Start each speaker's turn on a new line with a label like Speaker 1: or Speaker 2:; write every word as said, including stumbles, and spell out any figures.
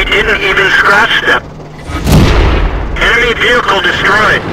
Speaker 1: We didn't even scratch them. Enemy vehicle destroyed.